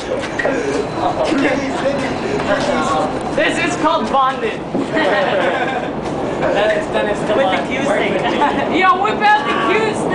This is called bonded. Dennis, With the Q thing. Yo, whip out the Q